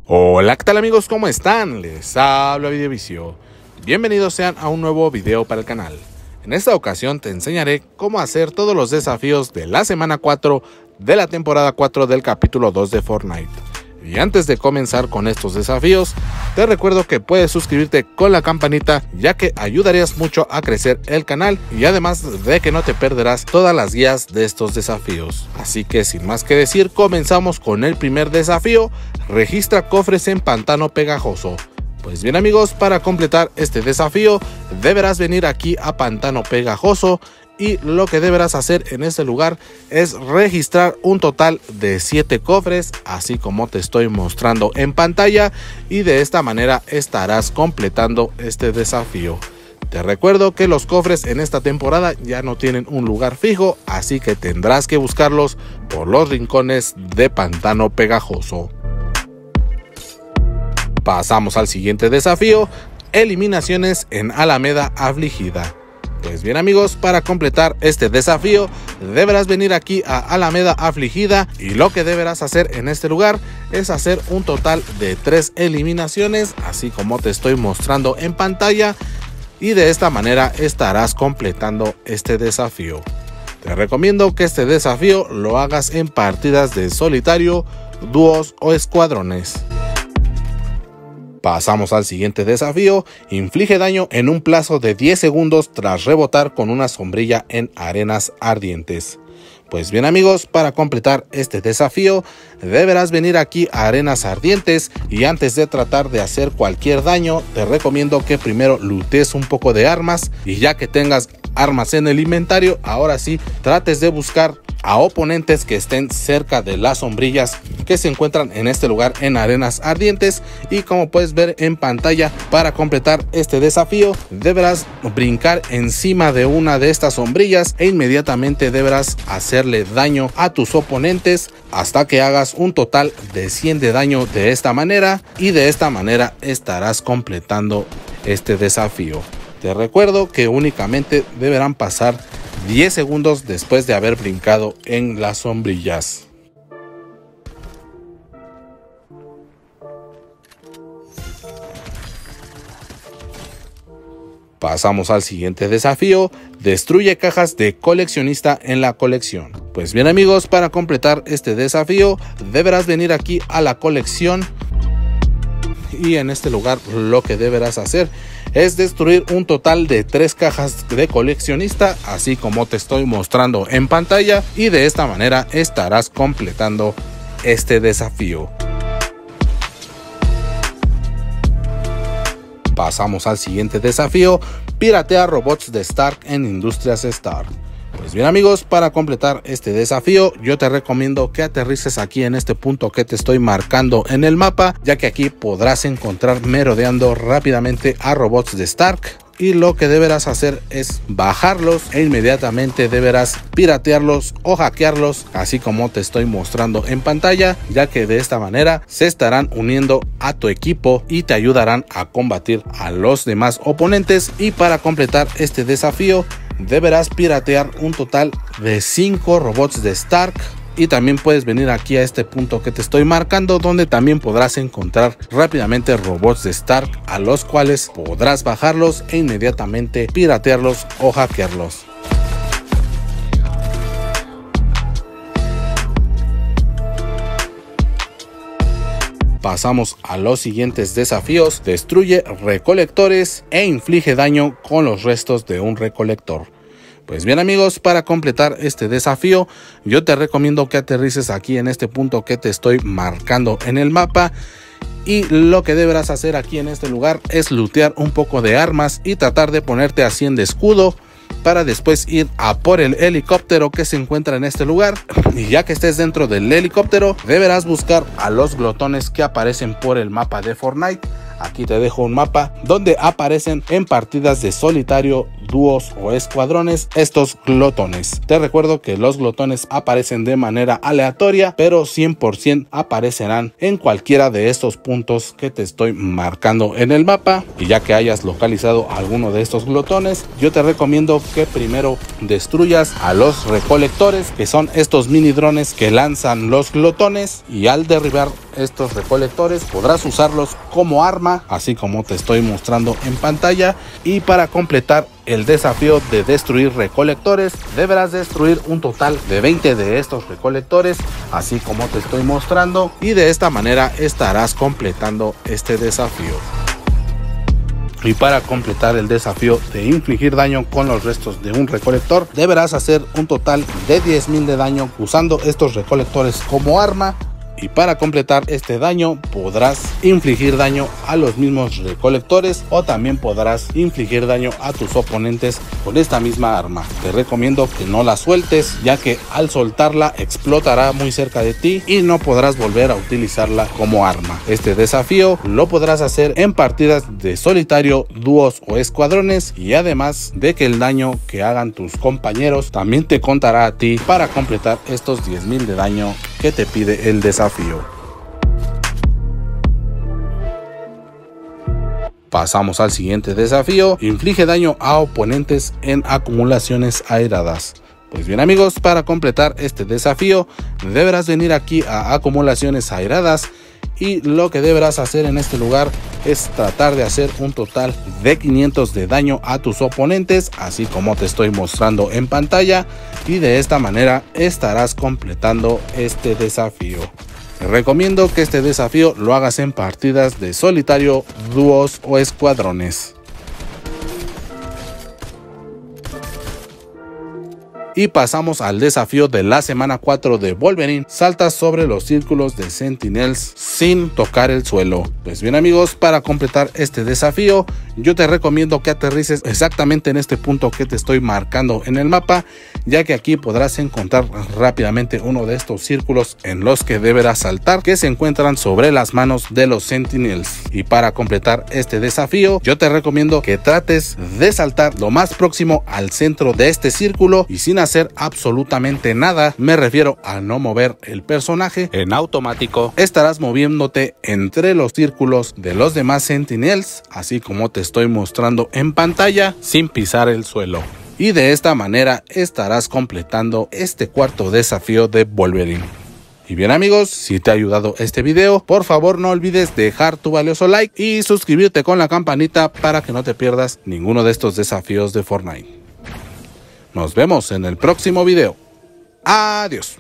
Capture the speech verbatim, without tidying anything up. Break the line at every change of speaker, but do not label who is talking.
Hola, ¿qué tal amigos? ¿Cómo están? Les habla Videovicio. Bienvenidos sean a un nuevo video para el canal. En esta ocasión te enseñaré cómo hacer todos los desafíos de la semana cuatro de la temporada cuatro del capítulo dos de Fortnite. Y antes de comenzar con estos desafíos, te recuerdo que puedes suscribirte con la campanita, ya que ayudarías mucho a crecer el canal y además de que no te perderás todas las guías de estos desafíos. Así que sin más que decir, comenzamos con el primer desafío: registra cofres en Pantano Pegajoso. Pues bien amigos, para completar este desafío deberás venir aquí a Pantano Pegajoso y lo que deberás hacer en este lugar es registrar un total de siete cofres, así como te estoy mostrando en pantalla, y de esta manera estarás completando este desafío. Te recuerdo que los cofres en esta temporada ya no tienen un lugar fijo, así que tendrás que buscarlos por los rincones de Pantano Pegajoso. Pasamos al siguiente desafío: eliminaciones en Alameda Afligida. Pues bien amigos, para completar este desafío deberás venir aquí a Alameda Afligida y lo que deberás hacer en este lugar es hacer un total de tres eliminaciones, así como te estoy mostrando en pantalla, y de esta manera estarás completando este desafío. Te recomiendo que este desafío lo hagas en partidas de solitario, dúos o escuadrones. Pasamos al siguiente desafío: inflige daño en un plazo de diez segundos tras rebotar con una sombrilla en arenas ardientes. Pues bien amigos, para completar este desafío deberás venir aquí a arenas ardientes y antes de tratar de hacer cualquier daño te recomiendo que primero lootes un poco de armas, y ya que tengas armas en el inventario, ahora sí trates de buscar a oponentes que estén cerca de las sombrillas que se encuentran en este lugar en arenas ardientes. Y como puedes ver en pantalla, para completar este desafío deberás brincar encima de una de estas sombrillas e inmediatamente deberás hacerle daño a tus oponentes hasta que hagas un total de cien de daño de esta manera, y de esta manera estarás completando este desafío. Te recuerdo que únicamente deberán pasar diez segundos después de haber brincado en las sombrillas. Pasamos al siguiente desafío: destruye cajas de coleccionista en la colección. Pues bien amigos, para completar este desafío deberás venir aquí a la colección y en este lugar lo que deberás hacer es destruir un total de tres cajas de coleccionista, así como te estoy mostrando en pantalla, y de esta manera estarás completando este desafío. Pasamos al siguiente desafío: piratea robots de Stark en Industrias Stark. Pues bien amigos, para completar este desafío yo te recomiendo que aterrices aquí en este punto que te estoy marcando en el mapa, ya que aquí podrás encontrar merodeando rápidamente a robots de Stark, y lo que deberás hacer es bajarlos e inmediatamente deberás piratearlos o hackearlos, así como te estoy mostrando en pantalla, ya que de esta manera se estarán uniendo a tu equipo y te ayudarán a combatir a los demás oponentes. Y para completar este desafío deberás piratear un total de cinco robots de Stark, y también puedes venir aquí a este punto que te estoy marcando, donde también podrás encontrar rápidamente robots de Stark, a los cuales podrás bajarlos e inmediatamente piratearlos o hackearlos. Pasamos a los siguientes desafíos: destruye recolectores e inflige daño con los restos de un recolector. Pues bien amigos, para completar este desafío yo te recomiendo que aterrices aquí en este punto que te estoy marcando en el mapa, y lo que deberás hacer aquí en este lugar es lootear un poco de armas y tratar de ponerte a cien de escudo, para después ir a por el helicóptero que se encuentra en este lugar. Y ya que estés dentro del helicóptero deberás buscar a los glotones que aparecen por el mapa de Fortnite. Aquí te dejo un mapa donde aparecen en partidas de solitario, dúos o escuadrones estos glotones. Te recuerdo que los glotones aparecen de manera aleatoria, pero cien por ciento aparecerán en cualquiera de estos puntos que te estoy marcando en el mapa. Y ya que hayas localizado alguno de estos glotones, yo te recomiendo que primero destruyas a los recolectores, que son estos mini drones que lanzan los glotones, y al derribar estos recolectores podrás usarlos como arma, así como te estoy mostrando en pantalla. Y para completar el desafío de destruir recolectores, deberás destruir un total de veinte de estos recolectores, así como te estoy mostrando, y de esta manera estarás completando este desafío. Y para completar el desafío de infligir daño con los restos de un recolector, deberás hacer un total de diez mil de daño usando estos recolectores como arma. Y para completar este daño podrás infligir daño a los mismos recolectores, o también podrás infligir daño a tus oponentes con esta misma arma. Te recomiendo que no la sueltes, ya que al soltarla explotará muy cerca de ti y no podrás volver a utilizarla como arma. Este desafío lo podrás hacer en partidas de solitario, dúos o escuadrones, y además de que el daño que hagan tus compañeros también te contará a ti para completar estos diez mil de daño que te pide el desafío. Pasamos al siguiente desafío: inflige daño a oponentes en acumulaciones airadas. Pues bien amigos, para completar este desafío deberás venir aquí a acumulaciones airadas, y lo que deberás hacer en este lugar es tratar de hacer un total de quinientos de daño a tus oponentes, así como te estoy mostrando en pantalla, y de esta manera estarás completando este desafío. Te recomiendo que este desafío lo hagas en partidas de solitario, dúos o escuadrones. Y pasamos al desafío de la semana cuatro de Wolverine: salta sobre los círculos de Sentinels sin tocar el suelo. Pues bien amigos, para completar este desafío yo te recomiendo que aterrices exactamente en este punto que te estoy marcando en el mapa, ya que aquí podrás encontrar rápidamente uno de estos círculos en los que deberás saltar, que se encuentran sobre las manos de los Sentinels. Y para completar este desafío yo te recomiendo que trates de saltar lo más próximo al centro de este círculo y sin hacer absolutamente nada. Me refiero a no mover el personaje. En automático estarás moviéndote entre los círculos de los demás Sentinels, así como te estoy mostrando en pantalla, sin pisar el suelo. Y de esta manera estarás completando este cuarto desafío de Wolverine. Y bien amigos, si te ha ayudado este video, por favor no olvides dejar tu valioso like y suscribirte con la campanita para que no te pierdas ninguno de estos desafíos de Fortnite. Nos vemos en el próximo video. Adiós.